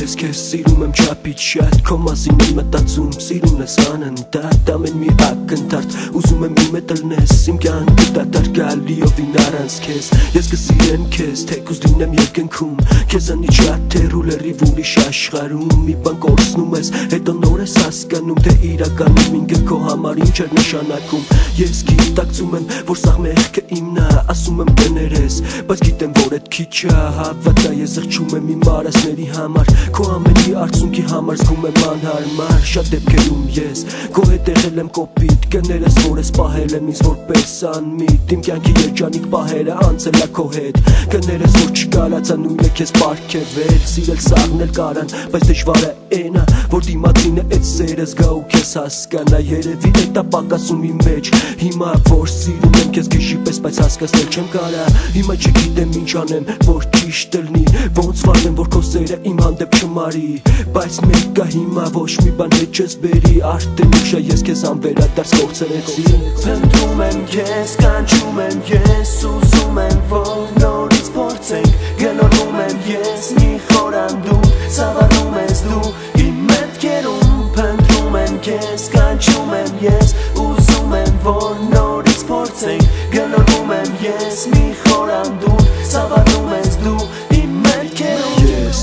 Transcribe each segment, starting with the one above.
ես քեզ սիրում եմ չափից շատ Քո մասին եմ մտածում, սիրուն ես անընդհատ Ամեն մի ակնթարթ ուզում եմ իմ հետ լնես Իմ կյանքը դատարկ գալիովին առանց քեզ Ես կսիրեմ քեզ, թեկուզ լինեմ երկնքում Քեզանից շատ հեռու լրիվ ուրիշ աշխարհում Մի բան կորցնում ես, հետո նոր ես հասկանում Թե իրականում ինքը քո համար ինչ էր նշանակում Ես գիտակցում եմ, որ սաղ մեղքը իմն է Ասում եմ կներես, բայց գիտեմ, որ էդ քիչ է Հավատա ես զղջում եմ իմ արասների համար Քո ամենի արցունքի համար զգում եմ անհարմար Շատ դեպքերում ես քո հետ եղել եմ կոպիտ Կներես, որ ես պահել եմ ինձ որպես անմիտ Իմ կյանքի երջանիկ պահերը անցել ա քո հետ Կներես, որ չկարացա նույնը քեզ պարգևել Սիրել սաղն էլ կարան, բայց դժվար է էնա Որ դիմացինը էդ սերը զգա ու քեզ հասկանա Երևի էդ ա պակասում իմ մեջ Հիմա որ սիրում եմ քեզ գիշի պես, բայց հասկացնել չեմ կարա Հիմա չգիտեմ ինչ անեմ, որ ճիշտ լնի Ոնց վարվեմ, որ քո սերը իմ հանդեպ չմարի Բայց մեկ կա հիմա ոչ մի բան հետ չես բերի Արդեն ուշ է ես քեզ անվերադարձ կորցրեցի Փնտրում եմ քեզ, կանչում եմ ես Ուզում եմ, որ նորից փորձենք Գլորվում եմ ես մի խորանդում Սավառնում ես դու իմ մտքերում Փնտրում եմ քեզ, կանչում եմ ես Ուզում եմ, որ նորից փորձենք Գլորվում եմ ես մի խորանդում Սավառնում ես դու իմ մտքերում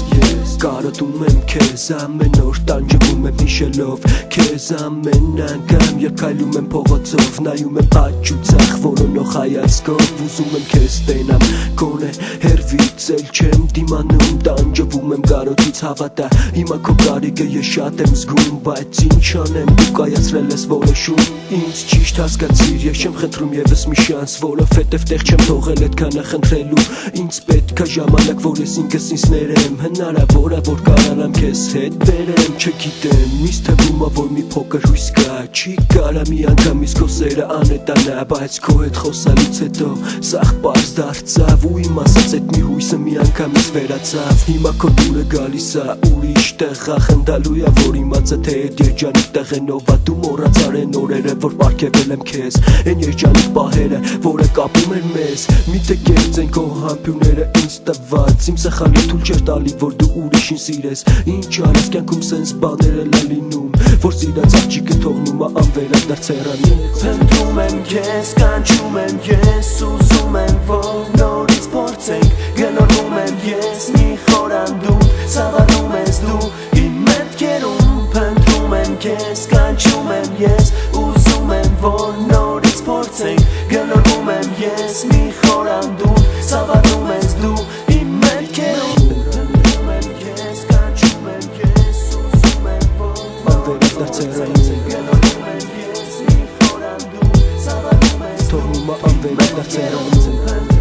Կարոտում եմ քեզ ամեն օր տանջվում եմ հիշելով Քեզ ամեն անգամ երբ քայլում եմ փողոցով Նայում եմ աջ ու ձախ որոնող հայացքով Ուզում եմ քեզ տենամ գոնե հերվից էլ չեմ դիմանում Տանջվում եմ կարոտից հավատա Հիմա քո կարիքը ես շատ եմ զգում Բայց ինչ անեմ դու կայացրել ես որոշում Ինձ ճիշտ հասկացիր ես չեմ խնդրում եւս մի շանս Որովհետև տեղ չեմ թողել այդքանը խնդրելու Ինձ պետք է ժամանակ որ ես ինքս ինձ ներեմ Հնարավոր է որ կարանամ քեզ հետ բերեմ Չգիտեմ ինձ թվում է որ մի փոքր հույս կա Չի կարա մի անգամ իսկ քո սերը անետանա Բայց քո հետ խոսալուց հետո սաղ պարզ դարձավ Ու իմ ասած այդ մի հույսը մի անգամից վերացավ Հիմա քո դուրը գալիս է ուրիշ տեղ Խնդալու է որ իմացա թե այդ երջանիկ տեղենով Դու մոռացար են օրերը որ պարգևել եմ քեզ Են երջանիկ պահերը որը կապում էր մեզ Միթե կերծ են քո համբույրները ինձ տված Իմ սխալը թույլ չէր տալի որ դու ուրիշին սիրես Ինչ արես կյանքում սենց բաներ էլ լինում Որ սիրած աղջիկը թողնում է անվերադարձ հեռանից Փնտրում եմ քեզ, կանչում եմ ես Ուզում եմ որ նորից փորձենք Գլորվում եմ ես մի խորանդում Սավառնում ես դու իմ մտքերում Փնտրում եմ քեզ, կանչում եմ ես Ուզում եմ որ նորից փորձենք Գլորվում եմ ես մի խորանդում Սավառնում ես դու իմ մտքերում Փնտրում եմ քեզ, կանչում եմ ես Ուզում եմ որ անվերադարձ հեռանից Գլորվում եմ ես մի խորանդում Սավառնում ես Թողնում է անվերադարձ հեռանից